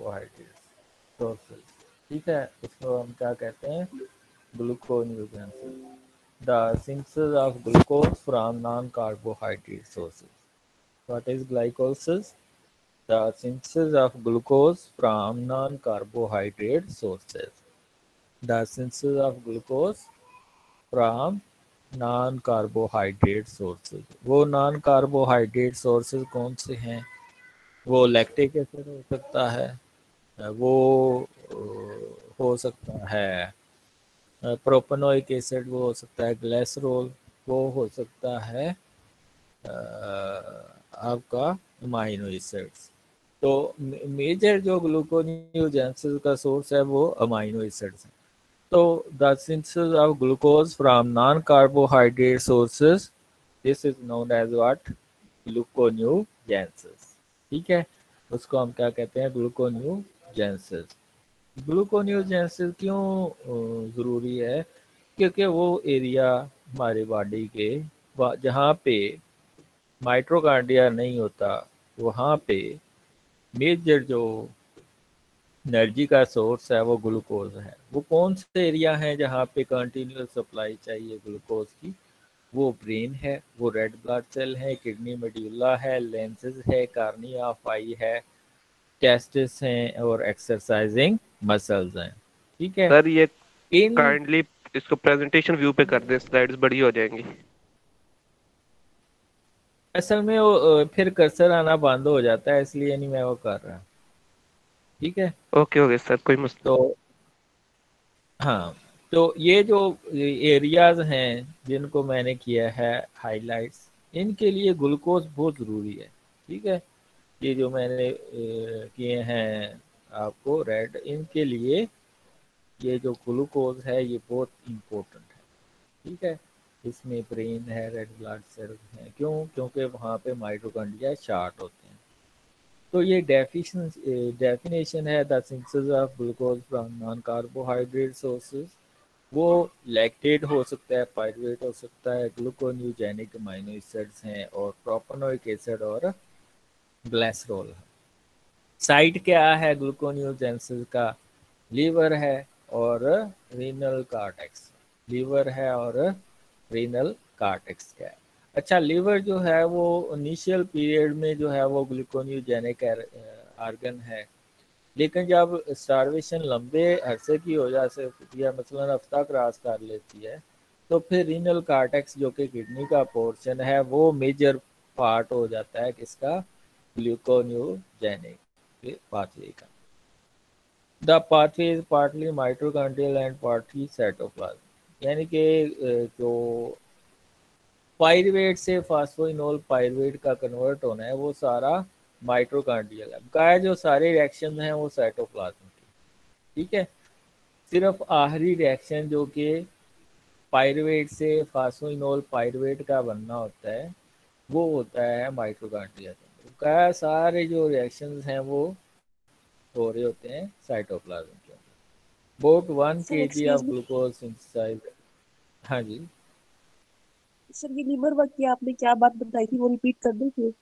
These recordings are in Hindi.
कार्बोहाइड्रेट सोर्सेज, ठीक है, उसको हम क्या कहते हैं, gluconeogenesis. The synthesis of glucose from non carbohydrate sources. What is glycolysis? The synthesis of glucose from non-carbohydrate sources. The synthesis of glucose from non-carbohydrate sources. वो non-carbohydrate sources कौन से हैं? वो लैक्टिक एसिड हो सकता है, वो हो सकता है प्रोपेनोइक एसिड, वो हो सकता है ग्लिसरॉल, वो हो सकता है आपका अमाइनो एसिड्स। तो मेजर जो ग्लूकोन्यूजेंसिस का सोर्स है वो अमाइनो एसिड्स है। तो the synthesis of glucose from non carbohydrate sources, this is known as what, gluconeogenesis, ठीक है, उसको हम क्या कहते हैं, ग्लूकोन्यूजेंसिस। ग्लूकोन्यूजेंसिस क्यों ज़रूरी है? क्योंकि वो एरिया हमारे बॉडी के जहाँ पे माइट्रोकांड्रिया नहीं होता, वहाँ पे मेजर जो एनर्जी का सोर्स है वो ग्लूकोज है। वो कौन से एरिया है जहाँ पे कंटिन्यूस सप्लाई चाहिए ग्लूकोज की? वो ब्रेन है, वो रेड ब्लड सेल है, किडनी मेड्यूला है, लेंसेज है, कार्निया ऑफ आई है, टेस्टिस हैं और एक्सरसाइजिंग मसल्स हैं, ठीक है। सर ये इन काइंडली इसको प्रेजेंटेशन व्यू पे कर दें, स्लाइड्स बड़ी हो जाएंगी। असल में वो फिर कर्सर आना बंद हो जाता है, इसलिए नहीं मैं वो कर रहा, ठीक है। ओके ओके सर, कोई मसला तो हाँ, तो ये जो एरियाज हैं जिनको मैंने किया है हाइलाइट्स, इनके लिए ग्लूकोज बहुत ज़रूरी है, ठीक है। ये जो मैंने किए हैं आपको रेड, इनके लिए ये जो ग्लूकोज है ये बहुत इम्पोर्टेंट है, ठीक है। इसमें ब्रेन है, रेड ब्लड सेल्स हैं, क्यों? क्योंकि वहाँ पे माइटोकॉन्ड्रिया शार्ट होते हैं। तो ये डेफिनेशन है, the synthesis of glucose from non carbohydrate sources. वो लैक्टेट हो सकता है, पायरुवेट हो सकता है, ग्लूकोन्यूजेनिक अमाइनो एसिड्स हैं, और प्रोपेनोइक एसिड और ग्लिसरॉल है। साइट क्या है ग्लूकोन्यूजेंसिस का? लीवर है और रीनल कार्टेक्स। लीवर है और रीनल कार्टेक्स का है। अच्छा, लीवर जो है वो इनिशियल पीरियड में जो है वो ग्लूकोन्यूजेनिक आर्गन है, लेकिन जब स्टारवेशन लंबे अरसे की हो जाए या मसलन हफ्ता क्रॉस कर लेती है, तो फिर रीनल कार्टेक्स जो कि किडनी का पोर्शन है वो मेजर पार्ट हो जाता है किसका? ग्लूकोन्यूजेनिक पाथवे का। The pathway is partly mitochondrial and partly cytoplasm, यानी कि जो पायरुवेट से फास्फोइनोल पायरुवेट का कन्वर्ट होना है वो सारा माइटोकॉन्ड्रियल है। बकाया जो सारे रिएक्शन हैं वो साइटोप्लाज्म की, ठीक है। सिर्फ आखिरी रिएक्शन जो कि पायरुवेट से फास्फोइनोल पायरुवेट का बनना होता है वो होता है माइटोकॉन्ड्रिया के अंदर। बकाया सारे जो रिएक्शंस हैं वो हो रहे होते हैं साइटोप्लाज्म के अंदर। About 1 kg excuse of me glucose synthesize. हाँ जी, सर, ये लीवर वर्क की आपने क्या बात बताई थी, वो रिपीट कर दो फिर।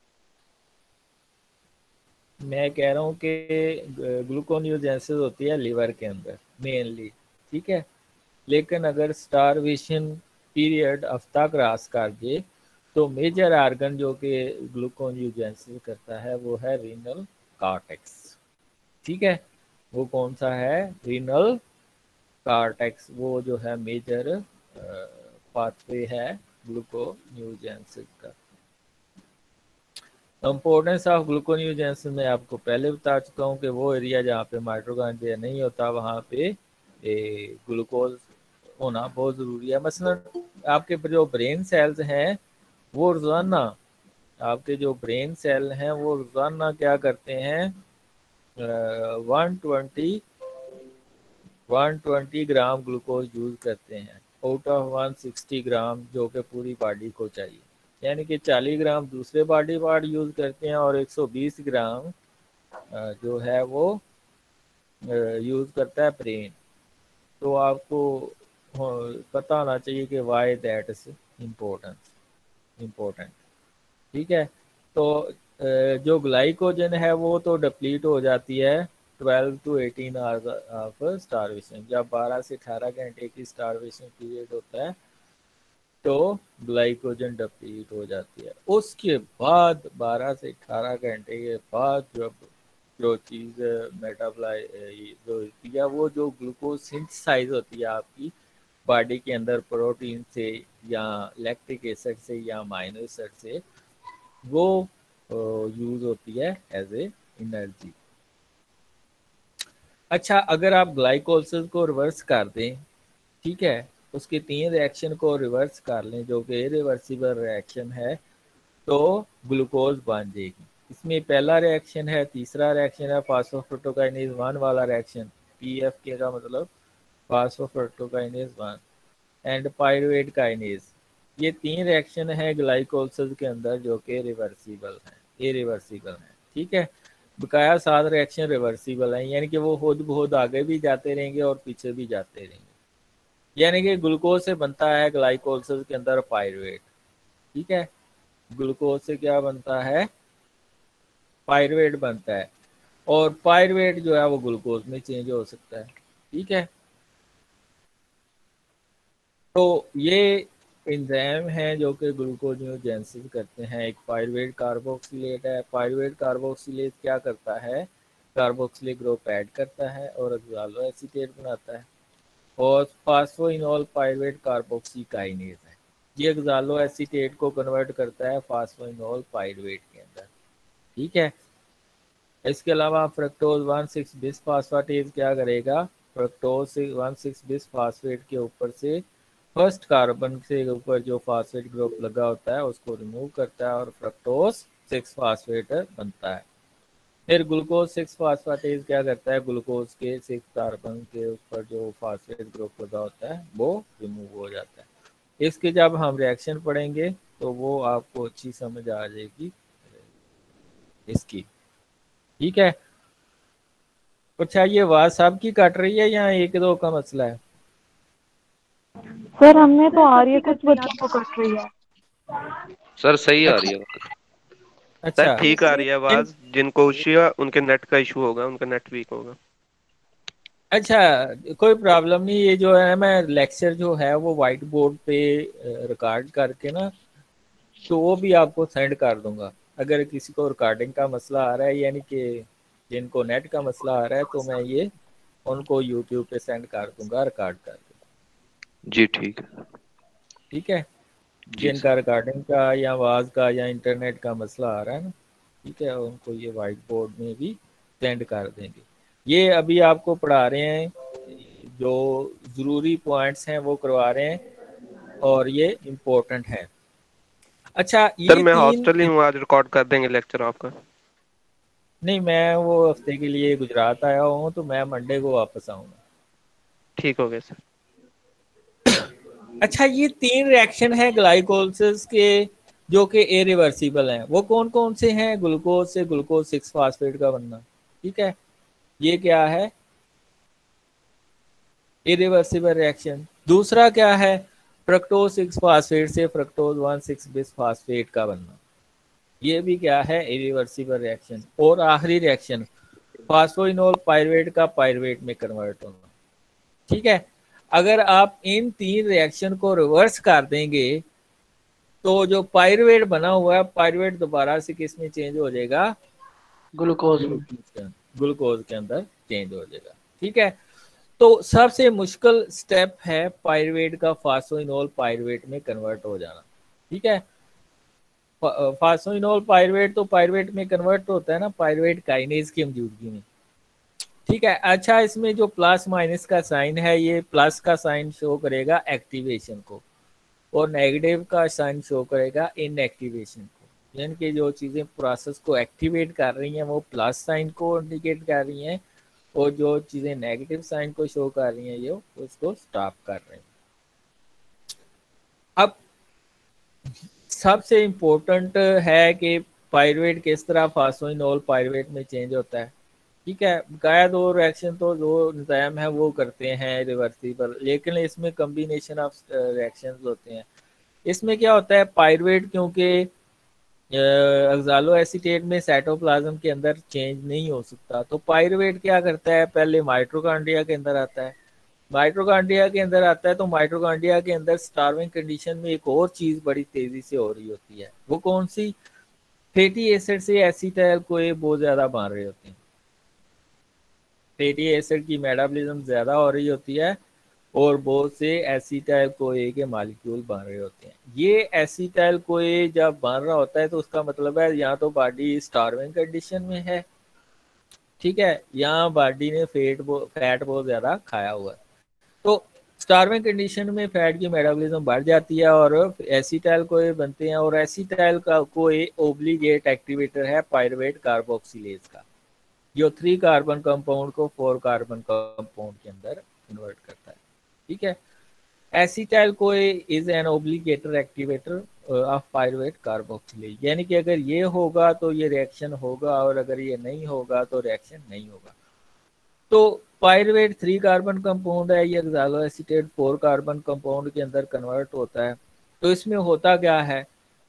मैं कह रहा हूँ कि ग्लूकोन्यूजेंसिस होती है लीवर के अंदर मेनली, ठीक है। लेकिन अगर स्टारवेशन पीरियड हफ्ता क्रॉस कर दे तो मेजर आर्गन जो कि ग्लूकोन्यूजेंसिस करता है वो है रीनल कार्टेक्स, ठीक है। वो कौन सा है? रीनल कार्टेक्स, वो जो है मेजर पाथवे है ग्लूकोन्यूजेंसिस का। इम्पोर्टेंस ऑफ ग्लूकोन्यूजेंसिस मैं आपको पहले बता चुका हूँ कि वो एरिया जहाँ पे माइटोकॉन्ड्रिया नहीं होता वहाँ पे ग्लूकोज होना बहुत ज़रूरी है। मसलन आपके जो ब्रेन सेल्स हैं वो रोज़ाना, आपके जो ब्रेन सेल हैं वो रोज़ाना क्या करते हैं, 120 ग्राम ग्लूकोज यूज़ करते हैं आउट ऑफ 160 ग्राम जो कि पूरी बॉडी को चाहिए। यानी कि 40 ग्राम दूसरे बॉडी पार्ट यूज़ करते हैं और 120 ग्राम जो है वो यूज़ करता है ब्रेन। तो आपको पता होना चाहिए कि वाई दैट इज इम्पोर्टेंट, ठीक है। तो जो ग्लाइकोजन है वो तो डिप्लीट हो जाती है 12 to 18 आवर्स ऑफ स्टारवेशन। जब 12 से 18 घंटे की स्टारवेशन पीरियड होता है तो ग्लाइकोजन डिप्लीट हो जाती है। उसके बाद 12 से 18 घंटे के बाद जब जो चीज़ मेटाबॉलाइ जो होती है वो जो ग्लूकोज सिंथेसाइज होती है आपकी बॉडी के अंदर प्रोटीन से या लैक्टिक एसिड से या अमाइनो एसिड से, वो यूज होती है एज ए एनर्जी। अच्छा, अगर आप ग्लाइकोलिसिस को रिवर्स कर दें, ठीक है, उसके 3 रिएक्शन को रिवर्स कर लें जो कि इरिवर्सिबल रिएक्शन है, तो ग्लूकोज बन जाएगी। इसमें पहला रिएक्शन है, तीसरा रिएक्शन है फास्फोफ्रुक्टोकाइनेज 1 वाला रिएक्शन, PFK का मतलब फास्फोफ्रुक्टोकाइनेज 1 एंड पायरुवेट काइनेज। ये 3 रिएक्शन है ग्लाइकोलिसिस के अंदर जो कि रिवर्सिबल हैं, इरिवर्सिबल हैं, ठीक है। बकाया 7 रिएक्शन रिवर्सिबल हैं, यानी कि वो खुद बहुत आगे भी जाते रहेंगे और पीछे भी जाते रहेंगे। यानी कि ग्लूकोज से बनता है ग्लाइकोलिसिस के अंदर पायरुवेट, ठीक है। ग्लूकोज से क्या बनता है? पायरुवेट बनता है, और पायरुवेट जो है वो ग्लूकोज में चेंज हो सकता है, ठीक है। तो ये एंजाइम हैं जो कि ग्लूकोजियोजेंसिस करते हैं। एक पायरुवेट कार्बोक्सिलेट है। पायरुवेट कार्बोक्सिलेट क्या करता है? कार्बोक्सिलिक ग्रुप ऐड करता है और ऑक्सैलो एसीटेट बनाता है। और फास्फोइनोल पायरुवेट कार्बोक्सीकाइनेज है, ये ऑक्सैलो एसीटेट को कन्वर्ट करता है फास्फोइनोल पायरुवेट के अंदर, ठीक है। इसके अलावा फ्रक्टोज 1,6 बिसफास्फेटेज क्या करेगा? फ्रक्टोज 1,6 बिसफास्फेट के ऊपर से फर्स्ट कार्बन से ऊपर जो फास्फेट ग्रुप लगा होता है उसको रिमूव करता है और फ्रक्टोज 6 फास्फेट बनता है। फिर ग्लूकोज 6 फास्फेटेज क्या करता है? ग्लूकोज के 6 कार्बन के ऊपर जो फास्फेट ग्रुप लगा होता है वो रिमूव हो जाता है। इसके जब हम रिएक्शन पढ़ेंगे तो वो आपको अच्छी समझ आ जाएगी इसकी, ठीक है। अच्छा, ये आवाज सबकी कट रही है या एक दो का मसला है? सर हमने तो आ रही है, कुछ बच्चों को कट रही है। सर सही आ रही अच्छा, है आवाज। सर अच्छा। ठीक आ रही है इन आवाज। जिनको इश्यू है उनके नेट का इशू होगा, उनका नेट वीक होगा। अच्छा, कोई प्रॉब्लम नहीं। ये जो है मैं लेक्चर जो है वो वाइट बोर्ड पे रिकॉर्ड करके ना तो वो भी आपको सेंड कर दूंगा। अगर किसी को रिकॉर्डिंग का मसला आ रहा है, यानी कि जिनको नेट का मसला आ रहा है, तो मैं ये उनको यूट्यूब पे सेंड कर दूंगा रिकॉर्ड करके, जी ठीक है। ठीक है। जी जिनका सर। रिकॉर्डिंग का या आवाज़ का या इंटरनेट का मसला आ रहा है ना, ठीक है, उनको ये वाइट बोर्ड में भी सेंड कर देंगे। ये अभी आपको पढ़ा रहे हैं, जो ज़रूरी पॉइंट्स हैं वो करवा रहे हैं और ये इम्पोर्टेंट है। अच्छा, सर ये मैं 3 हॉस्टल ही हूँ, आज रिकॉर्ड कर देंगे लेक्चर आपका। नहीं, मैं वो हफ्ते के लिए गुजरात आया हूँ तो मैं मंडे को वापस आऊँगा। ठीक हो गया सर। अच्छा, ये 3 रिएक्शन है ग्लाइकोलिसिस के जो कि इरिवर्सिबल हैं। वो कौन कौन से हैं? ग्लूकोज से ग्लूकोज 6 फास्फेट का बनना, ठीक है, ये क्या है? Irreversible reaction. दूसरा क्या है? फ्रक्टोज 6 फास्फेट से फ्रक्टोज 1,6 बिसफास्फेट का बनना, ये भी क्या है? Irreversible reaction. और आखिरी रिएक्शन फास्फोइनोल पायरुवेट का पायरुवेट में कन्वर्ट होना, ठीक है। अगर आप इन 3 रिएक्शन को रिवर्स कर देंगे तो जो पायरुवेट बना हुआ है, पायरुवेट दोबारा से किस में चेंज हो जाएगा? ग्लूकोज में। ग्लूकोज के अंदर चेंज हो जाएगा, ठीक है। तो सबसे मुश्किल स्टेप है पायरुवेट का फास्फोइनोल पायरुवेट में कन्वर्ट हो जाना, ठीक है। फास्फोइनोल पायरुवेट तो पायरुवेट में कन्वर्ट होता है ना पायरुवेट काइनेज की मौजूदगी में, ठीक है। अच्छा, इसमें जो प्लस माइनस का साइन है, ये प्लस का साइन शो करेगा एक्टिवेशन को और नेगेटिव का साइन शो करेगा इनएक्टिवेशन को। यानी कि जो चीज़ें प्रोसेस को एक्टिवेट कर रही हैं वो प्लस साइन को इंडिकेट कर रही हैं, और जो चीज़ें नेगेटिव साइन को शो कर रही हैं ये उसको स्टॉप कर रहे हैं। अब सबसे इम्पोर्टेंट है कि पायरुवेट किस तरह फास्फोइनोल पायरुवेट में चेंज होता है, ठीक है। बकाया 2 रिएक्शन तो जो एंजाइम है वो करते हैं रिवर्सिबल, लेकिन इसमें कम्बिनेशन ऑफ रिएक्शंस होते हैं। इसमें क्या होता है? पायरुवेट क्योंकि ऑक्सालो एसीटेट में साइटोप्लाज्म के अंदर चेंज नहीं हो सकता, तो पायरुवेट क्या करता है, पहले माइटोकॉन्ड्रिया के अंदर आता है। माइटोकॉन्ड्रिया के अंदर आता है तो माइटोकॉन्ड्रिया के अंदर स्टार्विंग कंडीशन में एक और चीज बड़ी तेजी से हो रही होती है, वो कौन सी, फैटी एसिड से एसीटाइल कोए बहुत ज्यादा बन रहे होते हैं। फैटी एसिड की मेटाबॉलिज्म ज्यादा हो रही होती है और बहुत से एसीटाइल कोए के मालिक्यूल बन रहे होते हैं। ये एसीटाइल कोए जब बन रहा होता है तो उसका मतलब है यहाँ तो बॉडी स्टार्विंग कंडीशन में है, ठीक है, यहाँ बॉडी ने फैट बहुत ज्यादा खाया हुआ है। तो स्टार्विंग कंडीशन में फैट की मेटाबॉलिज्म बढ़ जाती है और एसीटाइल कोए बनते हैं, और एसीटाइल का कोए ओब्लिगेट एक्टिवेटर है पायरुवेट कार्बोक्सिलेज का, जो 3 कार्बन कंपाउंड को 4 कार्बन कंपाउंड के अंदर कन्वर्ट करता है, ठीक है। Acetyl CoA is an obligator activator of pyruvate carboxylase, यानी कि अगर ये होगा तो ये रिएक्शन होगा और अगर ये नहीं होगा तो रिएक्शन नहीं होगा। तो पायरुवेट 3 कार्बन कंपाउंड है, ये ऑक्सालो एसीटेट 4 कार्बन कंपाउंड के अंदर कन्वर्ट होता है। तो इसमें होता क्या है,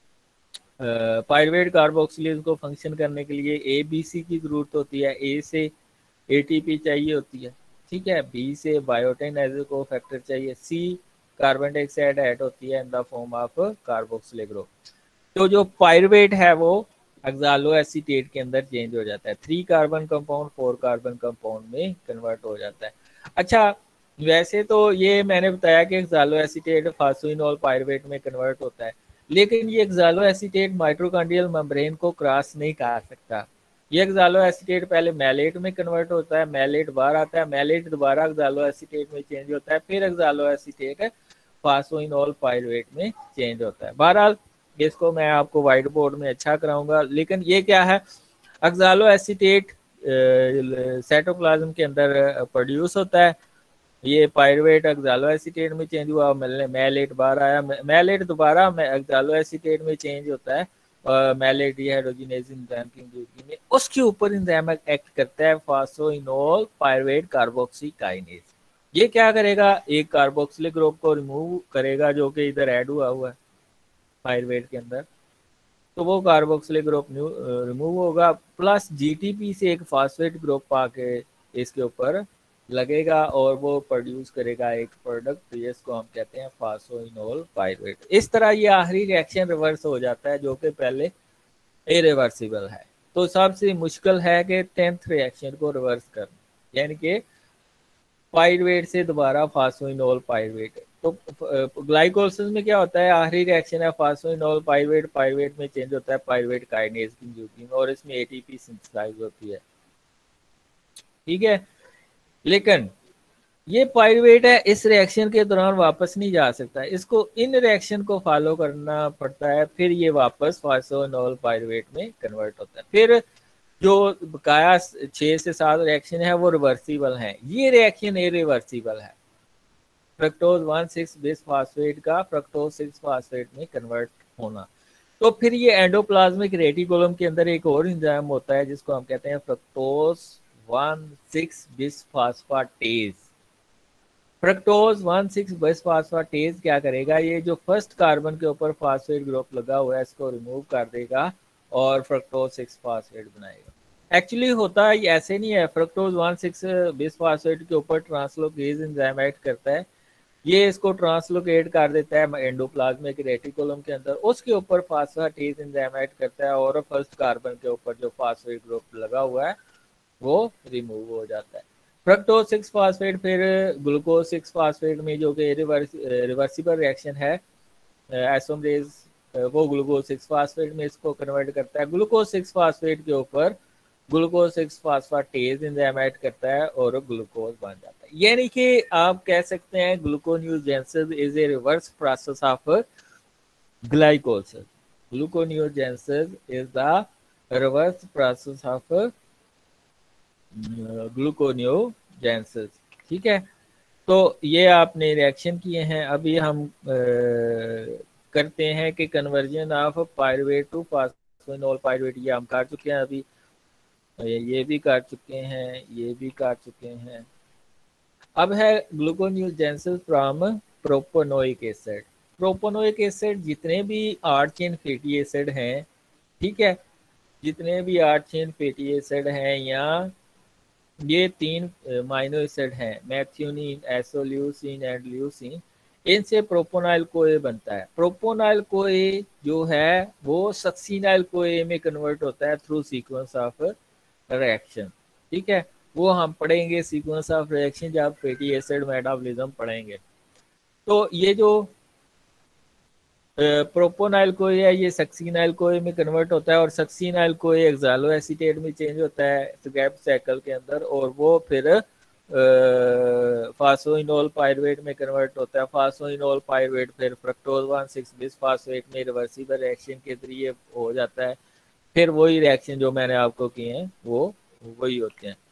पायरुवेट कार्बोक्सिलेज को फंक्शन करने के लिए ए बी सी की जरूरत होती है। ए से एटीपी चाहिए होती है, ठीक है, बी से बायोटिन एज ए कोफैक्टर चाहिए, सी कार्बन डाइऑक्साइड ऐड होती है in the form of carboxylic group. तो जो पायरुवेट है वो ऑक्सालो एसीटेट के अंदर चेंज हो जाता है, 3 कार्बन कंपाउंड 4 कार्बन कंपाउंड में कन्वर्ट हो जाता है। अच्छा, वैसे तो ये मैंने बताया कि ऑक्सालो एसीटेट फास्फोइनोल पायरुवेट में कन्वर्ट होता है, लेकिन ये ऑक्सालो एसीटेट माइटोकॉन्ड्रियल मेम्ब्रेन को क्रॉस नहीं कर सकता। ये ऑक्सालो एसीटेट पहले मैलेट में कन्वर्ट होता है, मैलेट बाहर आता है, मैलेट दोबारा ऑक्सालो एसीटेट में चेंज होता है, फिर ऑक्सालो एसीटेट फास्फोइनोल पायरुवेट में चेंज होता है। बहरहाल इसको मैं आपको व्हाइट बोर्ड में अच्छा कराऊंगा, लेकिन ये क्या है, ऑक्सालो एसीटेट साइटोप्लाज्म के अंदर प्रोड्यूस होता है, ये पायरुवेट ऑक्सालो एसीटेट में चेंज हुआ, मैलेट बाहर आया, मैलेट दोबारा ऑक्सालो एसीटेट में चेंज होता है, मैलेट डिहाइड्रोजिनेज एंजाइम की मौजूदगी में उसके ऊपर एंजाइम एक्ट करता है फास्फोइनोल पायरुवेट कार्बोक्सी काइनेज। ये क्या करेगा, एक कार्बोक्सिलिक ग्रुप को रिमूव करेगा जो कि इधर ऐड हुआ है पायरुवेट के अंदर, तो वो कार्बोक्सिलिक ग्रुप रिमूव होगा, प्लस जीटीपी से एक फास्फेट ग्रुप आके इसके ऊपर लगेगा और वो प्रोड्यूस करेगा एक प्रोडक्ट जिसको हम कहते हैं फास्फोइनोल पायरुवेट। इस तरह ये आखिरी रिएक्शन रिवर्स हो जाता है जो कि पहले इरिवर्सिबल है। तो सबसे मुश्किल है कि 10th रिएक्शन को रिवर्स करना, यानी कि पायरुवेट से दोबारा फास्फोइनोल पायरुवेट। तो ग्लाइकोलिसिस में क्या होता है, आखिरी रिएक्शन है फास्फोइनोल पायरुवेट, पायरुवेट में चेंज होता है पायरुवेट काइनेज की मौजूदगी में और इसमें एटीपी सिंथेसाइज होती है, ठीक है। लेकिन ये पायरुवेट है, इस रिएक्शन के दौरान वापस नहीं जा सकता, इसको इन रिएक्शन को फॉलो करना पड़ता है, फिर ये वापस फास्फोइनोल पायरुवेट में कन्वर्ट होता है। फिर जो बकाया 6 से 7 रिएक्शन है वो रिवर्सिबल हैं, ये रिएक्शन इरिवर्सिबल है। फ्रक्टोज 1,6 बिसफॉस्फेट का फ्रक्टोज 6 फास्फेट में कन्वर्ट होना। तो फिर ये एंडोप्लाज्मिक रेटिकुलम के अंदर एक और एंजाइम होता है जिसको हम कहते हैं फ्रक्टोज 1,6 बिसफॉस्फेटेज। फ्रक्टोज 1,6 बिसफॉस्फेटेज क्या करेगा, ये जो फर्स्ट कार्बन के ऊपर फास्फेट ग्रुप लगा हुआ है इसको रिमूव कर देगा और फ्रक्टोज 6 फास्फेट बनाएगा। एक्चुअली होता है ऐसे नहीं है, फ्रक्टोज 1,6 बिसफॉस्फेट के ऊपर ट्रांसलोकेज एंजाइम एक्ट करता है, ये इसको ट्रांसलोकेट कर देता है एंडोप्लाज्मिक रेटिकुलम के अंदर, उसके ऊपर फास्फेटेज एंजाइम एक्ट करता है और फर्स्ट कार्बन के ऊपर जो फास्फेट ग्रुप लगा हुआ है वो रिमूव हो जाता है। फ्रक्टोज 6 फास्फेट फिर ग्लूकोज 6 फास्फेट में जो कि रिवर्सिबल रिएक्शन है, आइसोमरेज वो ग्लूकोज 6 फास्फेट में इसको कन्वर्ट करता है, ग्लूकोज 6 फास्फेट के ऊपर ग्लूकोज 6 फास्फेटेज एंजाइम ऐड करता है और ग्लूकोज बन जाता है। यानी कि आप कह सकते हैं gluconeogenesis is a reverse process of glycolysis. Gluconeogenesis is the reverse process of gluconeogenesis, ठीक है। तो ये आपने रिएक्शन किए हैं, अभी हम करते हैं कि conversion of pyruvate to phosphoenol pyruvate, ये हम कर चुके हैं, अभी ये भी कर चुके हैं, ये भी कर चुके हैं। अब है gluconeogenesis from propanoic acid. Propanoic acid जितने भी 8 चेन फैटी एसिड हैं ठीक है, जितने भी 8 चेन फैटी एसिड हैं या ये 3 माइनो एसिड हैं, मैथ्यूनिन, एसोल्यूसिन एंड ल्यूसिन, इनसे प्रोपोनाइल कोए बनता है। प्रोपोनाइल कोए जो है वो सक्सीनाइल कोए में कन्वर्ट होता है थ्रू सीक्वेंस ऑफ रिएक्शन। ठीक है, वो हम पढ़ेंगे सीक्वेंस ऑफ रिएक्शन जब फैटी एसिड मेटाबॉलिज्म पढ़ेंगे। तो ये जो प्रोपोनाइल कोए है ये सक्सीनाइल कोए में कन्वर्ट होता है और सक्सीनाइल कोए एक्सालो एसीटेट में चेंज होता है गैप साइकिल के अंदर, और वो फिर फास्फोइनोल पायरुवेट में कन्वर्ट होता है। फास्फोइनोल पायरुवेट फिर फ्रक्टोज 1,6 बिसफॉस्फेट में रिवर्सिबल रिएक्शन के जरिए हो जाता है। फिर वही रिएक्शन जो मैंने आपको किए हैं वो वही होते हैं।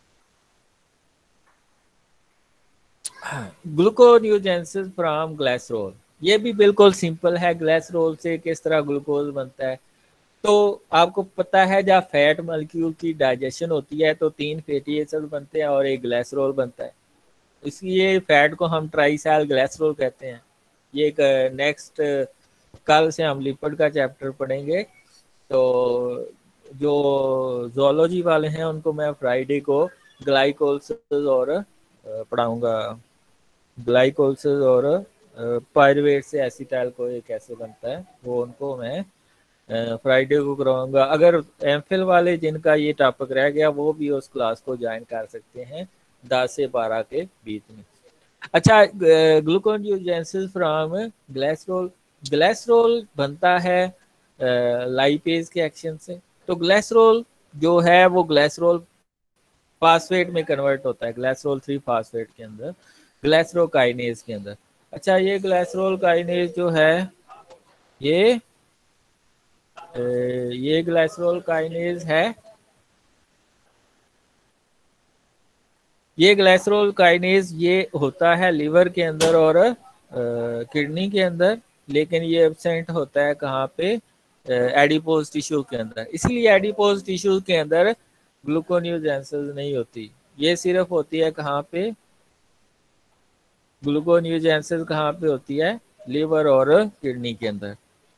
ग्लूकोन्यूजेंसिस फ्रॉम ग्लाइसरोल, ये भी बिल्कुल सिंपल है। ग्लाइसरोल से किस तरह ग्लूकोज बनता है, तो आपको पता है जब फैट मॉलिक्यूल की डाइजेशन होती है तो 3 फैटी एसिड बनते हैं और एक ग्लाइसरोल बनता है। इसलिए फैट को हम ट्राइसाइल ग्लाइसरोल कहते हैं। ये एक नेक्स्ट कल से हम लिपिड का चैप्टर पढ़ेंगे। तो जो जोलॉजी वाले हैं उनको मैं फ्राइडे को ग्लाइकोलिसिस और पढ़ाऊंगा, ग्लाइकोलिसिस और पायरुवेट से एसीटाइल को ये कैसे बनता है वो उनको मैं फ्राइडे को करवाऊंगा। अगर एमफिल वाले जिनका ये टॉपिक रह गया वो भी उस क्लास को ज्वाइन कर सकते हैं 10 से 12 के बीच में। अच्छा, ग्लूकोन्यूजेंसिस फ्रॉम ग्लाइसरोल, ग्लाइसरोल बनता है लाइपेज के एक्शन से। तो ग्लाइसरोल जो है वो ग्लाइसरोल फास्फेट में कन्वर्ट होता है, ग्लाइसरोल 3 फास्फेट के अंदर, ग्लाइसरोकाइनेज के अंदर। अच्छा, ये ग्लाइसरोकाइनेज जो है ये ग्लाइसरोकाइनेज है, ये ग्लाइसरोकाइनेज ये होता है लिवर के अंदर और किडनी के अंदर, लेकिन ये एब्सेंट होता है कहाँ पे, एडिपोज टिश्यू के अंदर। इसलिए एडिपोज टिश्यू के अंदर ग्लूकोन्यूजेंसिस नहीं होती, ये सिर्फ होती है कहाँ पे, ग्लूकोन्यूजेंसिस कहाँ पे होती है, लिवर और किडनी के अंदर।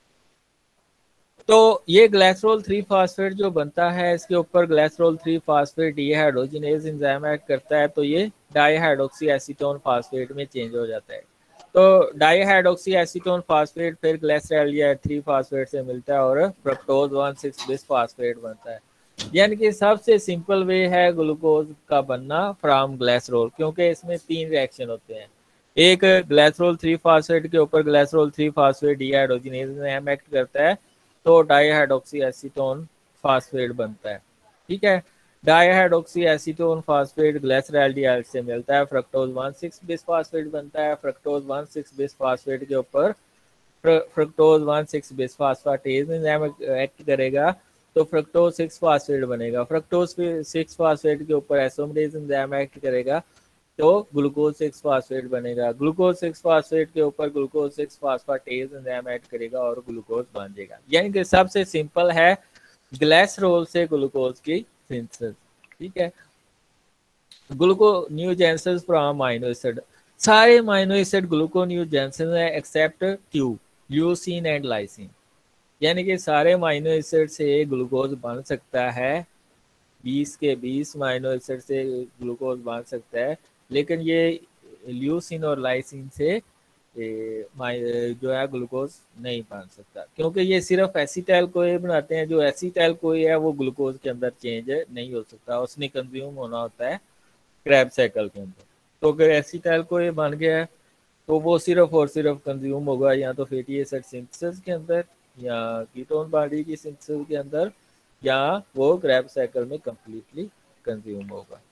तो ये ग्लाइसरोल 3 फास्फेट जो बनता है इसके ऊपर glycerol 3 phosphate dehydrogenase enzyme act करता है तो ये डाईहाइड्रोक्सी एसीटोन फास्फेट में चेंज हो जाता है। तो डाईहाइड्रोक्सी एसीटोन फास्फेट फिर ग्लाइसरॉल 3 फास्फेट से मिलता है और फ्रक्टोज 1,6 बिसफॉस्फेट बनता है। यानी कि सबसे सिंपल वे है ग्लूकोज का बनना फ्रॉम ग्लाइसरोल, क्योंकि इसमें 3 रिएक्शन होते हैं। एक ग्लाइसरोल 3 फास्फेट के ऊपर glycerol 3 phosphate dehydrogenase enzyme act करता है तो डाईहाइड्रोक्सी एसीटोन फास्फेट बनता है। ठीक है, डाईहाइड्रोक्सी एसीटोन फास्फेट ग्लाइसरॉल से मिलता है, फ्रक्टोज 1,6 बिसफॉस्फेट बनता है। फ्रक्टोज 1,6 बिसफॉस्फेट के ऊपर फ्रक्टोज 1,6 बिसफॉस्फेटेज एंजाइम एक्ट करेगा तो फ्रक्टोज 6 फास्फेट बनेगा। फ्रक्टोज 6 फास्फेट के ऊपर एसोमेरेज एंजाइम एक्ट करेगा तो ग्लूकोज 6 फास्फेट बनेगा। ग्लूकोज 6 फास्फेट के ऊपर ग्लूकोज 6 फास्फेटेज एंजाइम ऐड करेगा और ग्लूकोज बन जाएगा। यानी कि सबसे सिंपल है ग्लाइसरोल से ग्लूकोज की सिंथेसिस। ठीक है, ग्लूकोन्यूजेंसिस फ्रॉम अमीनो एसिड, सारे अमीनो एसिड ग्लूकोन्यूजेंसिस है except tube, leucine and lysine. यानी कि सारे अमीनो एसिड से ग्लूकोज बन सकता है, 20 के 20 अमीनो एसिड से ग्लूकोज बन सकता है, लेकिन ये ल्यूसिन और लाइसिन से जो है ग्लूकोज नहीं बन सकता, क्योंकि ये सिर्फ एसीटाइल कोए बनाते हैं। जो एसीटाइल कोए है वो ग्लूकोज के अंदर चेंज नहीं हो सकता, उसने कंज्यूम होना होता है क्रैब साइकिल के अंदर। तो अगर एसीटाइल कोए बन गया है तो वो सिर्फ और सिर्फ कंज्यूम होगा या तो फैटी एसिड सिंथेसिस के अंदर या कीटोन बॉडी की सिंथेसिस के अंदर, या वो क्रैब साइकिल में कंप्लीटली कंज्यूम होगा।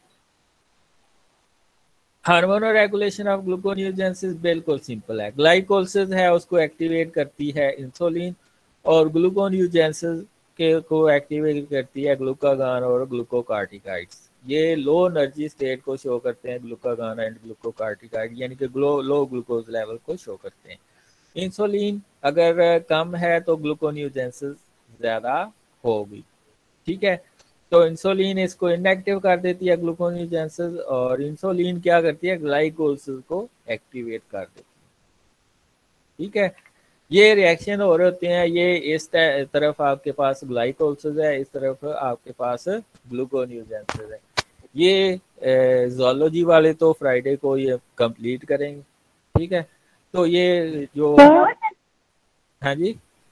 हार्मोनल रेगुलेशन ऑफ ग्लूकोन्यूजेंसिस बिल्कुल सिंपल है। ग्लाइकोलिसिस है उसको एक्टिवेट करती है इंसुलिन, और ग्लूकोन्यूजेंसिस के को एक्टिवेट करती है ग्लूकागान और ग्लूकोकार्टिकाइड्स। ये लो एनर्जी स्टेट को शो करते हैं ग्लूकागान एंड ग्लूकोकार्टिकाइड, यानी कि लो ग्लूकोज लेवल को शो करते हैं। इंसुलिन अगर कम है तो ग्लूकोन्यूजेंसिस ज्यादा होगी। ठीक है, तो इंसुलिन इसको इनएक्टिव कर देती है ग्लूकोन्यूजेंसिस, और इंसुलिन क्या करती है ग्लाइकोलिसिस को एक्टिवेट कर देती है। ठीक है, ये रिएक्शन हो रहे होते हैं, ये इस तरफ आपके पास ग्लाइकोलिसिस है, इस तरफ आपके पास ग्लूकोनियोजेनेसिस है। ये जोलॉजी वाले तो फ्राइडे को ये कंप्लीट करेंगे, ठीक है। तो ये जो सर हाँ जी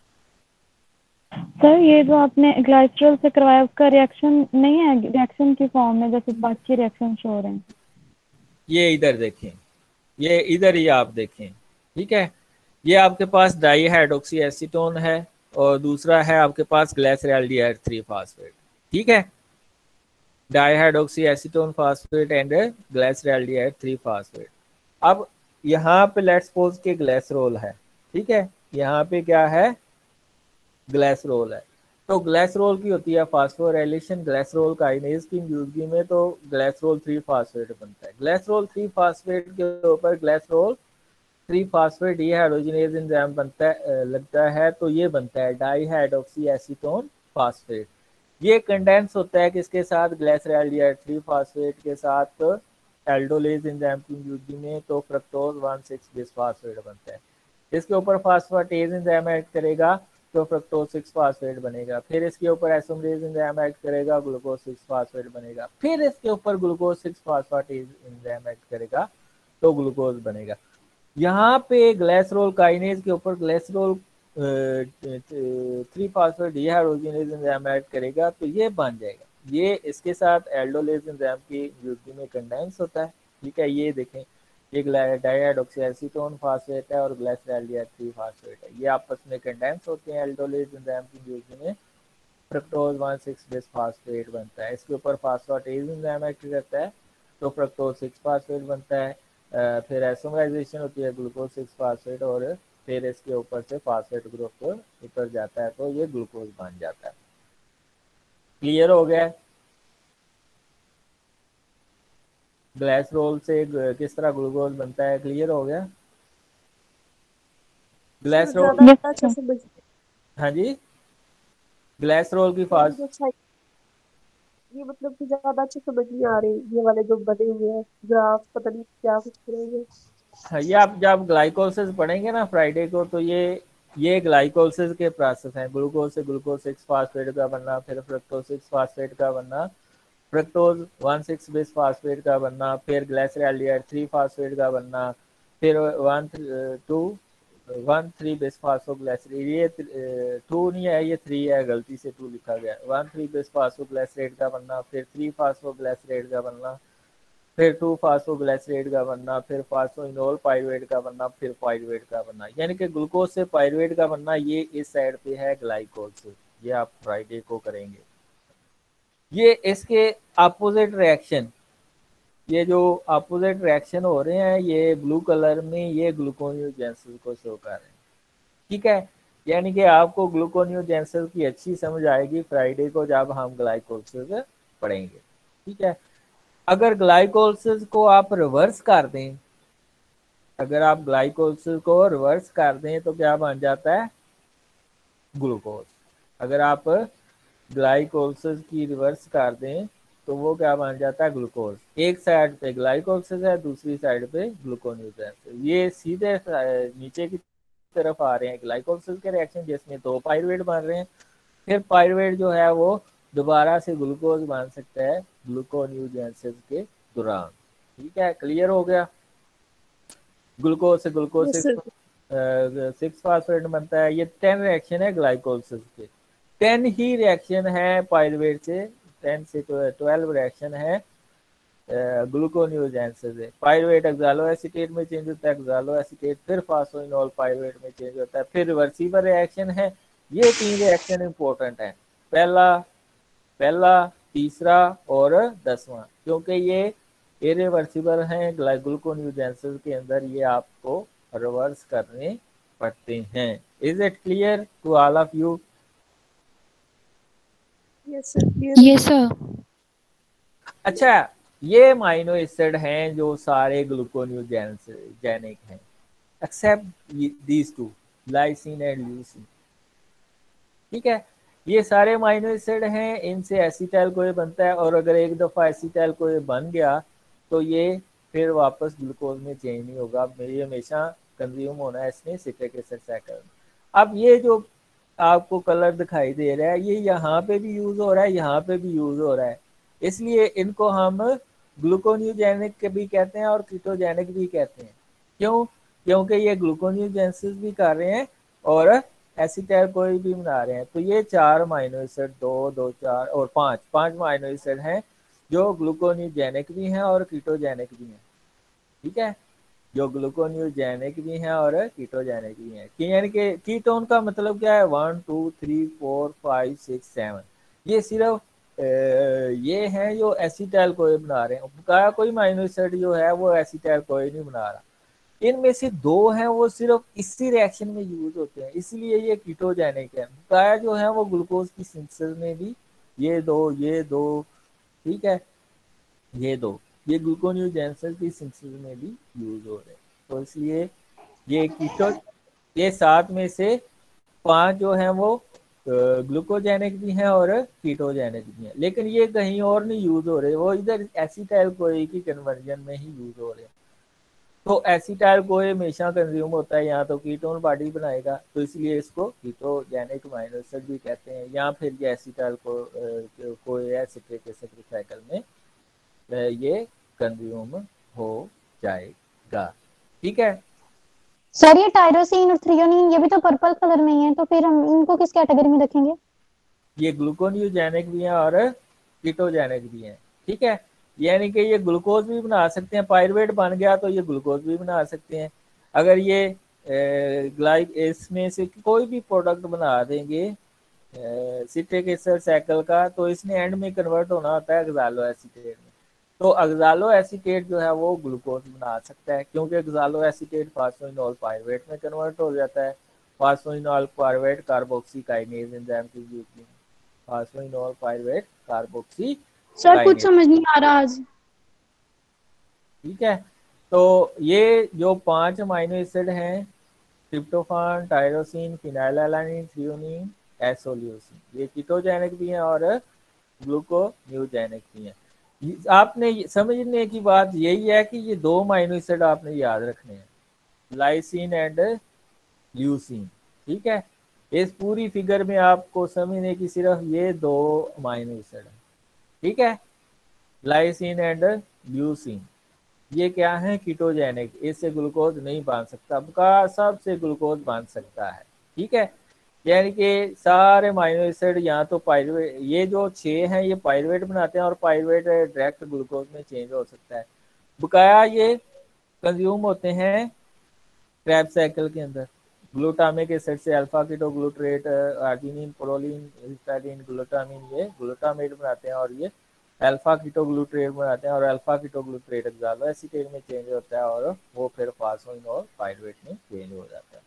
सर ये जो आपने ग्लाइस्ट्रॉल से करवाया उसका रिएक्शन नहीं है, रिएक्शन की फॉर्म में जैसे बाकी रिएक्शन शो हो रहे हैं। ये इधर देखें, ये इधर ही आप देखें, ठीक है। ये आपके पास डाई हाइड्रोक्सी एसीटोन है और दूसरा है आपके पास ग्लाइसरॉल्डिहाइड 3 फास्फेट, ठीक है। Dihydroxy acetone phosphate and glyceraldehyde 3 phosphate. अब यहाँ पे लेट्स सपोज के ग्लाइसरोल है, ठीक है। यहाँ पे क्या है, ग्लाइसरोल है। तो ग्लाइसरोल की होती है फास्फोराइलेशन ग्लाइसरोल काइनेज की मौजूदगी में, तो ग्लाइसरोल 3 फास्फेट बनता है। ग्लाइसरोल 3 फास्फेट के ऊपर ग्लाइसरोल 3 फास्फेट डिहाइड्रोजनेज एंजाइम बनता है, लगता है, तो ये बनता है डाईहाइड्रोक्सी एसीटोन फास्फेट। ये कंडेंस होता है किसके साथ, ग्लाइसरॉल्डिहाइड 3 फास्फेट के साथ एल्डोलेज एंजाइम की मौजूदगी में, तो फ्रक्टोज 1,6 बिसफास्फेट बनता है। इसके ऊपर फास्फेटेज एंजाइम ऐड करेगा तो फ्रक्टोज 6 फास्फेट बनेगा। फिर इसके ऊपर आइसोमरेज एंजाइम ऐड करेगा, ग्लूकोज 6 फास्फेट बनेगा। फिर इसके ऊपर ग्लूकोज 6 फास्फेटेज एंजाइम ऐड करेगा तो ग्लूकोज बनेगा। यहाँ पे ग्लाइसरोल काइनेज के ऊपर glycerol 3 phosphate dehydrogenase enzyme add करेगा तो ये बन जाएगा। ये इसके साथ एल्डोलेज एंजाइम की मौजूदगी में कंडेंस होता है, ठीक है। ये देखें, ये डाईहाइड्रोक्सी एसीटोन फास्फेट है और ग्लाइसरॉल्डिहाइड 3 फास्फेट है, ये आपस में कंडेंस होते हैं एल्डोलेज एंजाइम की मौजूदगी में, फ्रक्टोज 1,6 बिसफास्फेट बनता है। इसके ऊपर फास्फेटेज एंजाइम एक्ट करता है तो फ्रक्टोज 6 फास्फेट बनता है। फिर आइसोमराइजेशन होती है ग्लूकोज 6 फास्फेट और फिर इसके ऊपर से फास्फेट ग्रुप उतर जाता है तो ये ग्लूकोज बन जाता है। क्लियर हो गया? ग्लाइसरोल से किस तरह ग्लूकोज बनता है, क्लियर हो गया? सर ग्लाइसरोल, ज्यादा यस अच्छा सर। समझ, हाँ जी, ग्लाइसरोल की ये फास्ट मुझे अच्छा, ये मतलब कि ज्यादा अच्छे समझ नहीं आ रहे ये वाले जो बने हुए हैं ग्राफ, पता नहीं क्या कुछ करेंगे। हाँ, ये आप जब ग्लाइकोलिसिस पढ़ेंगे ना फ्राइडे को, तो ये ग्लाइकोलिसिस के प्रोसेस हैं। ग्लूकोज से ग्लूकोज 6 फास्फेट का बनना, फिर फ्रक्टोज 6 फास्फेट का बनना, फ्रक्टोज 1,6 बिस फास्फेट का बनना, फिर ग्लाइसरॉल्डिहाइड 3 फास्फेट का बनना, फिर 1,3 बिस फास्फोग्लाइसरेट, ये 2 नहीं है, ये 3 है, गलती से 2 लिखा गया। 1,3 बिस फास्फोग्लाइसरेट का बनना, फिर 3 फास्फोग्लाइसरेट का बनना, फिर 2 फास्फोग्लाइसरेट का बनना, फिर फास्फोइनोल पाइरुवेट का बनना, फिर पाइरुवेट का बनना। यानी कि ग्लूकोज से पाइरुवेट का बनना, ये इस साइड पे है ग्लाइकोल से। ये आप फ्राइडे को करेंगे। ये इसके अपोजिट रिएक्शन, ये जो अपोजिट रिएक्शन हो रहे हैं, ये ब्लू कलर में ये ग्लूकोनियोजेनेसिस को शो कर रहे हैं, ठीक है। यानी कि आपको ग्लूकोनियोजेनेसिस की अच्छी समझ आएगी फ्राइडे को जब हम ग्लाइकोलिसिस पढ़ेंगे, ठीक है। अगर ग्लाइकोलिसिस को आप रिवर्स कर दें, अगर आप ग्लाइकोलिसिस को रिवर्स कर दें तो क्या बन जाता है, ग्लूकोज। अगर आप ग्लाइकोलिसिस की रिवर्स कर दें तो वो क्या बन जाता है, ग्लूकोज। एक साइड पे ग्लाइकोलिसिस है, दूसरी साइड पे ग्लूकोनियोजेनेसिस। ये सीधे नीचे की तरफ आ रहे हैं ग्लाइकोलिसिस के रिएक्शन जिसमें 2 पाइरुवेट बन रहे हैं। फिर पाइरुवेट जो है वो दोबारा से ग्लूकोज बन सकता है ग्लूकोनियोजेनेसिस के दौरान, ठीक है। क्लियर हो गया? ग्लूकोज से ग्लूकोज यस 6 सर। 6 फास्फेट बनता है। ये 10 रिएक्शन है ग्लाइकोलिसिस के, 10 ही रिएक्शन है पाइरुवेट से, 10 से 12 रिएक्शन है ग्लूकोनियोजेनेसिस है। पाइरुवेट एक्सालो एसीटेट में चेंज होता है, एक्सालो एसीटेट फिर फास्फोइनोल पाइरुवेट में चेंज होता है, फिर रिवर्सिबल रिएक्शन है। ये 3 रिएक्शन इंपॉर्टेंट है, पहला पहला तीसरा और 10वां, क्योंकि ये इरिवर्सिबल हैं। ग्लूकोनियोजेनेसिस के अंदर ये आपको रिवर्स करने पड़ते हैं। Is it clear to all of you? Yes sir clear. Yes sir. अच्छा, ये अमाइनो एसिड हैं जो सारे ग्लूकोनियोजेनिक हैं except these two, lysine and leucine, ठीक है। ये सारे अमाइनो एसिड हैं, इनसे एसीटाइल कोई बनता है और अगर एक दफ़ा एसीटाइल कोई बन गया तो ये फिर वापस ग्लूकोज में चेंज नहीं होगा, ये हमेशा कंज्यूम होना है इसने सिट्रिक एसिड साइकिल। अब ये जो आपको कलर दिखाई दे रहा है, ये यहाँ पे भी यूज हो रहा है, यहाँ पे भी यूज हो रहा है, इसलिए इनको हम ग्लूकोन्यूजेनिक भी कहते हैं और कीटोजेनिक भी कहते हैं। क्यों? क्योंकि ये ग्लूकोन्यूजेंसिस भी कर रहे हैं और एसिटाइल कोई भी बना रहे हैं। तो ये 4 अमीनो एसिड, 2 2 4 और 5 अमीनो एसिड हैं जो ग्लूकोन्यूजेनिक भी हैं और कीटोजेनिक भी हैं। ठीक है, जो ग्लूकोन्यूजेनिक भी हैं और कीटोजेनिक भी हैं। यानी कि कीटोन का मतलब क्या है? 1 2 3 4 5 6 7, ये सिर्फ ये हैं जो एसिटाइल कोई बना रहे हैं। बकाया कोई अमीनो एसिड जो है वो एसिटाइल कोई नहीं बना रहा। इनमें से 2 हैं वो सिर्फ इसी रिएक्शन में यूज होते हैं, इसलिए ये कीटोजेनिक है। बकाया जो है वो ग्लूकोज की सिंथेसिस में भी ये दो ठीक है, ये ग्लूकोन्यूजेंसिस की सिंथेसिस में भी यूज हो रहे हैं। तो इसलिए ये कीटो ये 7 में से 5 जो हैं वो ग्लूकोजेनिक भी हैं और कीटोजेनिक भी हैं, लेकिन ये कहीं और नहीं यूज हो रहे, वो इधर एसिटाइल कोई की कन्वर्जन में ही यूज हो रहे हैं। तो एसिटाइल कोई हमेशा कंज्यूम होता है, यहाँ तो कीटोन बॉडी बनाएगा, तो इसलिए इसको कीटोजेनिक अमीनो एसिड भी कहते हैं। या फिर ये एसिटाइल कोई सिट्रिक एसिड साइकिल में ये कंज्यूम हो जाएगा। ठीक है, सर ये टायरोसिन और थ्रियोनिन ये भी तो पर्पल कलर में ही है, तो फिर हम इनको किस कैटेगरी में रखेंगे? ये ग्लूकोन्यूजेनिक भी हैं और कीटोजेनिक भी हैं। ठीक है, यानी कि ये ग्लूकोज भी बना सकते हैं, पायरुवेट बन गया तो ये ग्लूकोज भी बना सकते हैं। अगर ये ग्लाइक इसमें से कोई भी प्रोडक्ट बना देंगे सिट्रिक एसिड साइकिल का, तो इसने एंड में कन्वर्ट होना होता है अक्सालो एसीटेट में। तो अक्सालो एसीटेट जो है वो ग्लूकोज बना सकता है, क्योंकि अक्सालो एसीटेट फास्फोइनोल पायरुवेट में कन्वर्ट हो जाता है। Phosphoenol pyruvate carboxy kinase enzyme की यूज में, फास्फोइनोल पायरुवेट कार्बोक्सी सर कुछ काइनेज। समझ नहीं आ रहा आज। ठीक है, तो ये जो 5 अमीनो एसिड हैं, tryptophan, tyrosine, phenylalanine, threonine, isoleucine, ये कीटोजेनिक भी हैं और ग्लूकोन्यूजेनिक भी हैं। आपने समझने की बात यही है कि ये 2 अमीनो एसिड आपने याद रखने हैं, लाइसिन एंड ल्यूसिन। ठीक है, इस पूरी फिगर में आपको समझने की सिर्फ ये 2 अमीनो एसिड है। ठीक है, लाइसिन एंड ल्यूसिन, ये क्या है? कीटोजेनिक, इससे ग्लूकोज नहीं बन सकता, का सबसे ग्लूकोज बन सकता है। ठीक है, यानी कि सारे अमीनो एसिड यहाँ तो पायरुवेट, ये जो 6 हैं ये पायरुवेट बनाते हैं और पायरुवेट डायरेक्ट ग्लूकोज में चेंज हो सकता है। बकाया ये कंज्यूम होते हैं क्रैब साइकिल के अंदर। ग्लूटामिक एसिड से alpha ketoglutarate, arginine, proline, histidine, glutamine, ये ग्लूटामेट बनाते हैं और ये अल्फा कीटोग्लूट्रेट बनाते हैं, और अल्फा कीटोग्लूट्रेट अक्सालो एसीटेट में चेंज होता है और वो फिर फास्फोइनोल पायरुवेट में चेंज हो जाता है।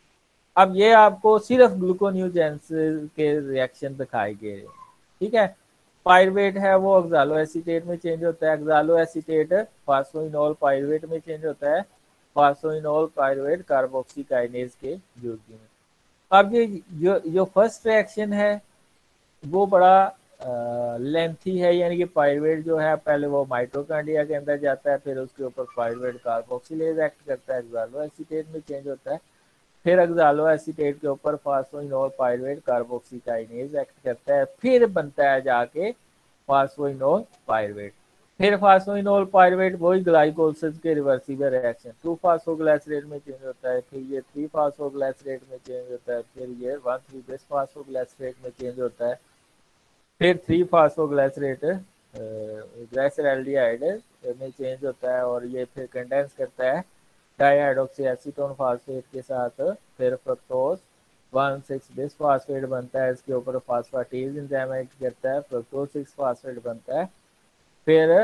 अब ये आपको सिर्फ ग्लूकोन्यूजेंसिस के रिएक्शन दिखाई गए। ठीक है, पायरुवेट है वो अक्सालो एसीटेट में चेंज होता है, अक्सालो एसीटेट फास्फोइनोल पायरुवेट में चेंज होता है, फास्फोइनोल पायरुवेट कार्बोक्सी काइनेज के यूज में। अब ये जो फर्स्ट रिएक्शन है वो बड़ा लेंथी है, यानी कि पायरुवेट जो है पहले वो माइटोकॉन्ड्रिया के अंदर जाता है, फिर उसके ऊपर पायरुवेट कार्बोक्सिलेज एक्ट करता है, अक्सालो एसीटेट में चेंज होता है, फिर अक्सालो एसीटेट के ऊपर phosphoenol pyruvate carboxy kinase act करता है, फिर बनता है जाके फास्फोइनोल पायरुवेट। फिर फास्फोइनोल पायरुवेट वही ग्लाइकोलिसिस के रिवर्सिबल रिएक्शन 2 फास्फोग्लिसरेट में चेंज होता है, फिर ये 3 फास्फोग्लिसरेट में चेंज होता है, फिर ये 1,3 बिस फास्फोग्लिसरेट में चेंज होता है, फिर 3 फास्फोग्लिसरेट ग्लाइसरल्डिहाइड में चेंज होता है, और ये फिर कंडेंस करता है डाईहाइड्रोक्सी एसीटोन फास्फेट के साथ, फिर फ्रक्टोज 1,6 बिस फास्फेट बनता है, इसके ऊपर फास्फेटेज एंजाइम एक्ट करता है, फ्रक्टोज 6 फास्फेट बनता है, फिर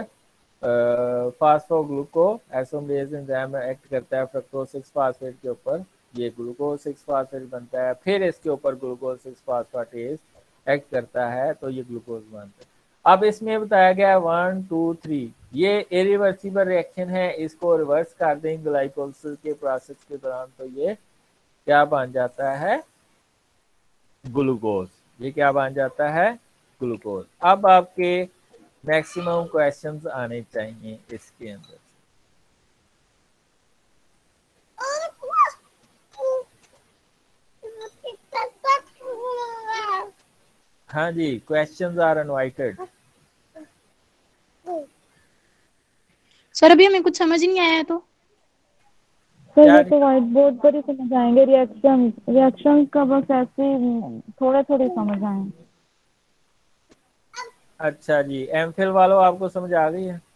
फास्फोग्लूको एसोमेरेज एंजाइम एक्ट करता है फ्रक्टोज 6 फास्फेट के ऊपर, ये ग्लूकोज 6 फास्फेट बनता है, फिर इसके ऊपर ग्लूकोज 6 फास्फेटेज एक्ट करता है, तो ये ग्लूकोज बनता है। अब इसमें बताया गया 1 2 3, ये इरिवर्सिबल रिएक्शन है, इसको रिवर्स कर देंगे ग्लाइकोलिसिस के प्रोसेस के दौरान, तो ये क्या बन जाता है? ग्लूकोज। ये क्या बन जाता है? ग्लूकोज। अब आपके मैक्सिमम क्वेश्चंस आने चाहिए इसके अंदर। हाँ जी, क्वेश्चंस आर इनवाइटेड। सर अभी हमें कुछ समझ नहीं आया तो। सर क्या ये तो व्हाइट बोर्ड पर ही समझ आएंगे, रिएक्शन का बस ऐसे ही थोड़े थोड़े समझ आए। अच्छा जी, एमफिल वालों आपको समझ आ गई है?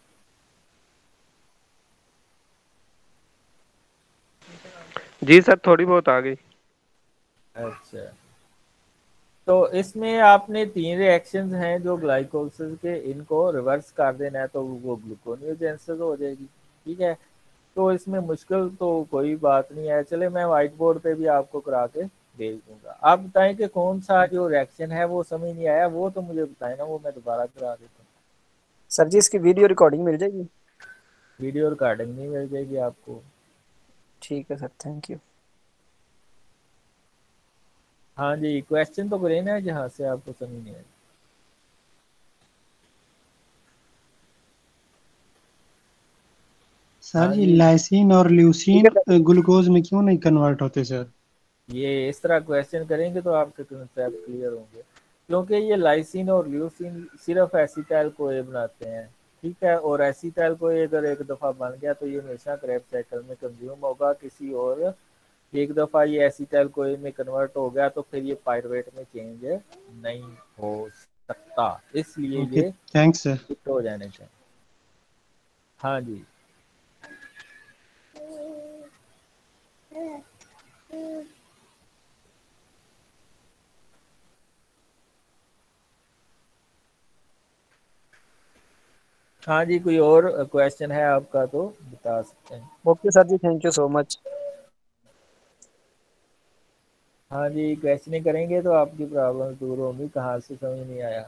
जी सर, थोड़ी बहुत आ गई। अच्छा, तो इसमें आपने 3 रिएक्शंस हैं जो ग्लाइकोलिसिस के, इनको रिवर्स कर देना है तो वो ग्लूकोनियोजेनेसिस हो जाएगी। ठीक है, तो इसमें मुश्किल तो कोई बात नहीं है। चले मैं व्हाइट बोर्ड पे भी आपको करा के भेज दूंगा। आप बताएं कि कौन सा जो रिएक्शन है वो समझ नहीं आया, वो तो मुझे बताएं ना, वो मैं दोबारा करा देता हूँ। सर जी इसकी वीडियो रिकॉर्डिंग मिल जाएगी? वीडियो रिकॉर्डिंग नहीं मिल जाएगी आपको। ठीक है सर, थैंक यू। हाँ जी, क्वेश्चन तो करें ना जहाँ से आपको समझ नहीं आए। सर हाँ ये जी, लाइसिन और ठीक ल्यूसीन है सर। ग्लूकोज में क्यों नहीं कन्वर्ट होते सर? ये इस तरह क्वेश्चन करेंगे तो आपके कंसेप्ट क्लियर होंगे, क्योंकि ये लाइसिन और ल्यूसीन सिर्फ एसीटाइल कोए बनाते हैं। ठीक है, और एसीटाइल कोए अगर एक दफ़ा बन गया तो ये हमेशा क्रेब्स साइकिल में कंज्यूम होगा किसी और। एक दफ़ा ये एसीटाइल कोए में कन्वर्ट हो गया तो फिर ये पायरुवेट में चेंज नहीं हो सकता, इसलिए ओके, ये थैंक्स सर। कीटोजेनिक है। हाँ जी, हाँ जी, कोई और क्वेश्चन है आपका तो बता सकते हैं। ओके सर जी, थैंक यू सो मच। हाँ जी, क्वेश्चनिंग करेंगे तो आपकी प्रॉब्लम दूर होगी। कहाँ से समझ नहीं आया?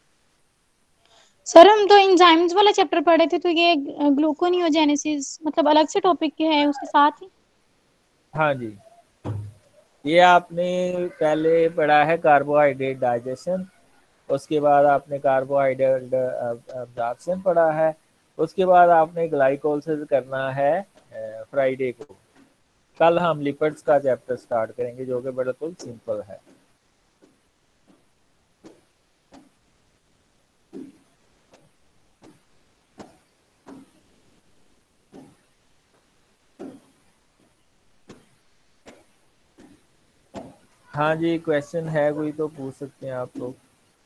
सर हम तो एंजाइम्स वाला चैप्टर पढ़े थे, तो ये ग्लूकोनियोजेनेसिस मतलब अलग से टॉपिक के है उसके साथ ही। हाँ जी, ये आपने पहले पढ़ा है कार्बोहाइड्रेट डाइजेशन, उसके बाद आपने कार्बोहाइड्रेट अब्जॉर्प्शन पढ़ा है, उसके बाद आपने ग्लाइकोलिसिस करना है फ्राइडे को। कल हम लिपिड्स का चैप्टर स्टार्ट करेंगे जो कि बिल्कुल सिंपल है। हाँ जी, क्वेश्चन है कोई तो पूछ सकते हैं आप लोग।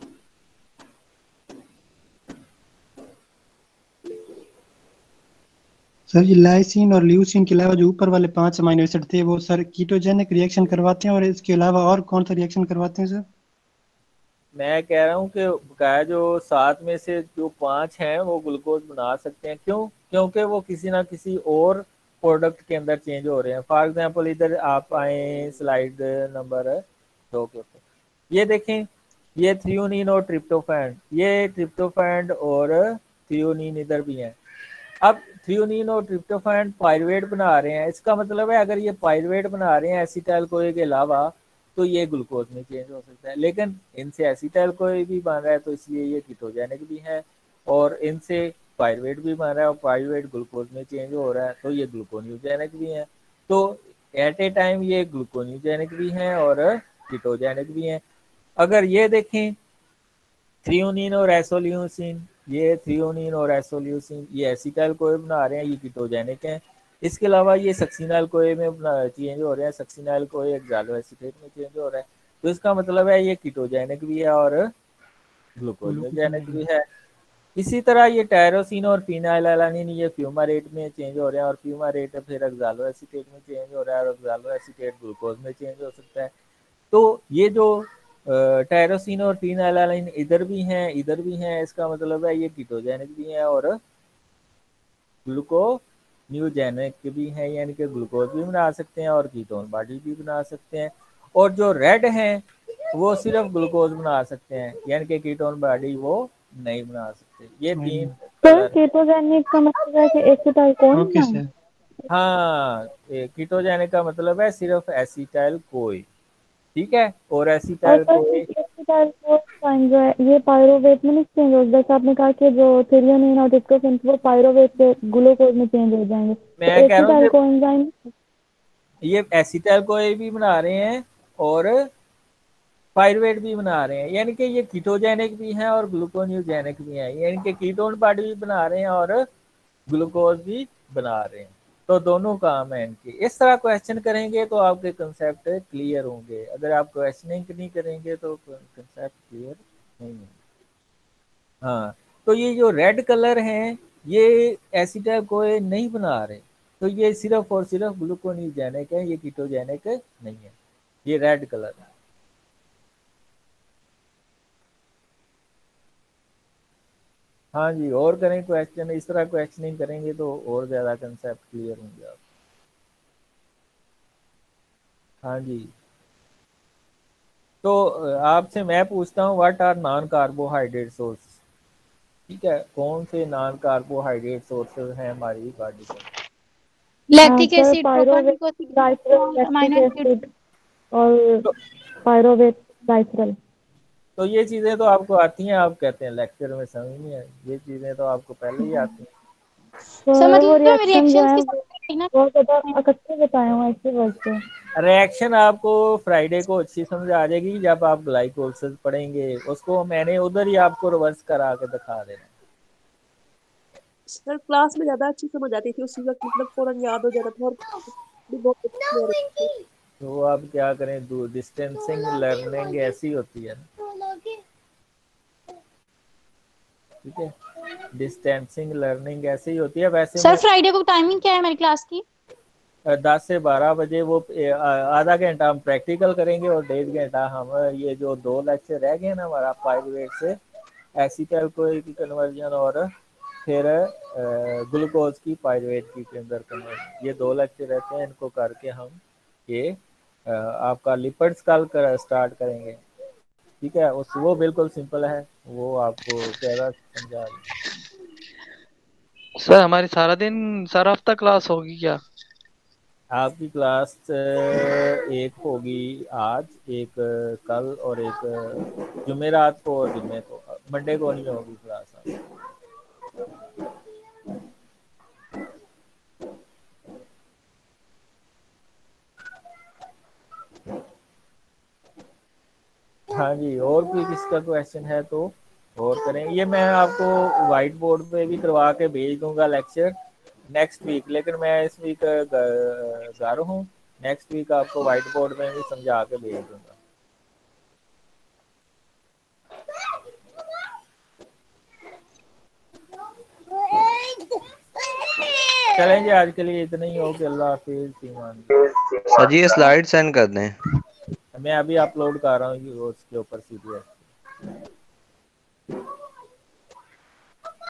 सर ये लाइसिन और ल्यूसीन के अलावा जो ऊपर वाले 5 अमीनो एसिड थे वो सर कीटोजेनिक रिएक्शन करवाते हैं, और इसके अलावा और कौन सा रिएक्शन करवाते हैं सर? मैं कह रहा हूँ कि बकाया जो 7 में से जो 5 हैं वो ग्लूकोज बना सकते हैं। क्यों? क्योंकि वो किसी ना किसी और प्रोडक्ट के अंदर चेंज हो रहे हैं। फॉर एग्जांपल इधर आप आए स्लाइड नंबर 2 के ऊपर, ये देखें, ये थ्रियोनिन और ट्रिप्टोफैन, ये ट्रिप्टोफैन और थ्रियोनिन इधर भी हैं। अब थ्रियोनिन और ट्रिप्टोफैन पायरुवेट बना रहे हैं, इसका मतलब है अगर ये पायरुवेट बना रहे हैं एसिटाइल कोए के अलावा तो ये ग्लूकोज में चेंज हो सकता है। लेकिन इनसे एसिटाइल कोए भी बन रहा है तो इसलिए ये कीटोजेनिक भी है, और इनसे पायरुवेट भी बन रहा है और पायरुवेट ग्लूकोज में चेंज हो रहा है तो ये ग्लूकोन्यूजेनिक भी है। तो एट ए टाइम ये ग्लूकोन्यूजेनिक भी हैं और कीटोजेनिक भी हैं। अगर ये देखें थ्रियोनिन और एसोल्यूसिन, ये थ्रियोनिन और एसोल्यूसिन ये एसिटाइल कोए बना रहे हैं, ये कीटोजेनिक हैं। इसके अलावा ये सक्सिनाइल कोए में चेंज हो रहे हैं, सक्सिनाइल कोए एक्सालो एसीटेट में चेंज हो रहा है, तो इसका मतलब है ये कीटोजेनिक भी है और ग्लूकोजेनिक भी है। इसी तरह ये टायरोसिन और फिनाइलएलानिन ये फ्यूमारेट में चेंज हो रहे हैं और फ्यूमारेट फिर एक्सालो एसीटेट में चेंज हो रहा है और एक्सालो एसीटेट ग्लूकोज में चेंज हो सकता है। तो ये जो टायरोसिन और फिनाइलएलानिन इधर भी हैं इधर भी हैं, इसका मतलब है ये कीटोजेनिक भी हैं और ग्लूकोन्यूजेनिक भी हैं, यानी कि ग्लूकोज भी बना सकते हैं और कीटोन बॉडी भी बना सकते हैं। और जो रेड हैं वो सिर्फ ग्लूकोज बना सकते हैं, यानी कि कीटोन बॉडी वो नहीं बना सकते। ये 3 सर कलर। कीटोजेनिक का मतलब है कि एसिटाइल कोई ओके ना। सर। हाँ, कीटोजेनिक का मतलब है सिर्फ एसिटाइल कोई। ठीक है, और और एसिटाइल सर कोई एसिटाइल कोई जो है ये पायरुवेट में नहीं चेंज होगा, जैसे आपने कहा कि जो थ्रियोनिन और ट्रिप्टोफैन वो पायरुवेट से ग्लूकोज में चेंज हो जाएंगे, तो मैं कह रहा हूँ एसिटाइल कि कोएंजाइम। ये एसिटाइल कोई भी बना रहे हैं और पायरुवेट भी बना रहे हैं, यानी कि ये कीटोजेनिक भी हैं और ग्लूकोन्यूजेनिक भी हैं, यानी कि कीटोन पार्ट भी बना रहे हैं और ग्लूकोज भी बना रहे हैं। तो दोनों काम है इनके। इस तरह क्वेश्चन करेंगे तो आपके कंसेप्ट क्लियर होंगे, अगर आप क्वेश्चनिंग नहीं करेंगे तो कंसेप्ट क्लियर नहीं होंगे। हाँ, तो ये जो रेड कलर हैं ये एसिटाइल कोए नहीं बना रहे, तो ये सिर्फ और सिर्फ ग्लूकोन्यूजेनिक है, ये कीटोजेनिक नहीं है, ये रेड कलर है। हाँ जी, और करें क्वेश्चन, इस तरह क्वेश्चनिंग करेंगे तो और ज़्यादा कंसेप्ट क्लियर होंगे आप। हाँ जी, तो आपसे मैं पूछता हूँ what are non carbohydrate source. ठीक है, कौन से नॉन कार्बोहाइड्रेट सोर्सेज हैं हमारी बॉडी में? Lactic sir acid, pyruvate, propane, glycerol, amino lactic acid. Acid और तो, पायरोवेट, ग्लाइसरल। तो ये चीज़ें तो आपको आती हैं, आप कहते हैं लेक्चर में समझ नहीं है, ये चीज़ें तो आपको पहले ही आती हैं। सर सर वो मतलब रिएक्शन जो रिएक्शंस है के वो साथ ना। बहुत ज्यादा इकट्ठे बताए हुए हैं इसी वजह से। रिएक्शन आपको फ्राइडे को अच्छी समझ आ जाएगी जब आप ग्लाइकोलिसिस पढ़ेंगे, उसको मैंने उधर ही आपको रिवर्स करा के दिखा देना। सर क्लास में ज्यादा अच्छी समझ आती थी उसी वक्त, मतलब फौरन याद हो जाता था और भी बहुत अच्छी आ रही थी। तो अब क्या करें, डिस्टेंसिंग लर्निंग ऐसी होती है ना, ठीक है, डिस्टेंसिंग लर्निंग ऐसे ही होती है। वैसे सर मैं फ्राइडे को टाइमिंग क्या है मेरी क्लास की? 10 से 12 बजे वो आधा घंटा हम प्रैक्टिकल करेंगे और 1.5 घंटा हम ये जो 2 लेक्चर रह गए ना हमारा पायरुवेट से एसिटाइल कोई की कन्वर्जन और फिर ग्लूकोज की पायरुवेट की के अंदर कन्वर्जन, ये 2 लेक्चर रहते हैं, इनको करके हम ये आपका लिपिड्स कल स्टार्ट करेंगे। ठीक है, उस वो बिल्कुल सिंपल है, वो आपको ज़्यादा समझा दें। सर हमारी सारा दिन सारा हफ्ता क्लास होगी क्या? आपकी क्लास एक होगी आज, एक कल और एक जुमेरात को और जुम्मे को, मंडे को नहीं होगी क्लास आपकी। हाँ जी, और भी किसका क्वेश्चन है तो और करें। ये मैं आपको वाइट बोर्ड पे भी करवा के भेज दूंगा लेक्चर नेक्स्ट वीक, लेकिन मैं इस वीक घर हूँ, नेक्स्ट वीक आपको वाइट बोर्ड में भी समझा के भेज दूंगा। चलें जी, आज के लिए इतना ही हो, कि अल्लाह हाफिज़, ईमान। सर जी ये स्लाइड सेंड कर दें। मैं अभी अपलोड कर रहा हूँ उसके ऊपर सीधे।